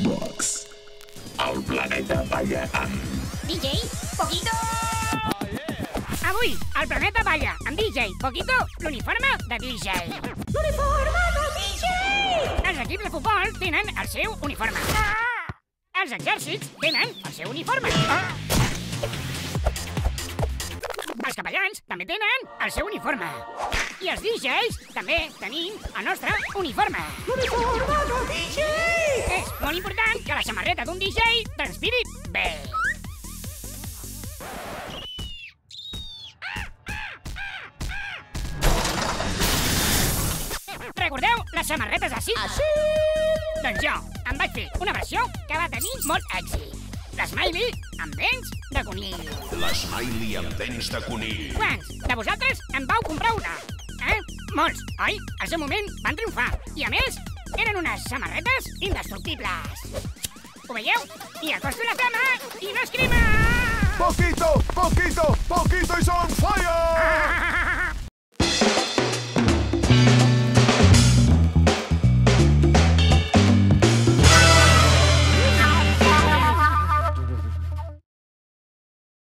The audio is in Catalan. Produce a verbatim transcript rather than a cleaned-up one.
Box. El planeta balla amb... D J Poquito! Avui, el planeta balla amb D J Poquito, l'uniforme de D J. L'uniforme de D J! Els equips de futbol tenen el seu uniforme. Ah! Els exèrcits tenen el seu uniforme. Ah! Els capellans també tenen el seu uniforme. I els D Js també tenim el nostre uniforme. L'uniforme de D J! És molt important que la samarreta d'un D J transpiri bé. Recordeu les samarretes així? Així! Doncs jo em vaig fer una versió que va tenir molt èxit. L'Smiley amb dents de conill. L'Smiley amb dents de conill. Quants de vosaltres en vau comprar una? Eh? Molts, oi? Al seu moment van triomfar. I a més, eren unes samarretes indestructibles. Ho veieu? I acosto la flama i no es crema! Poquito, Poquito, Poquito is on fire!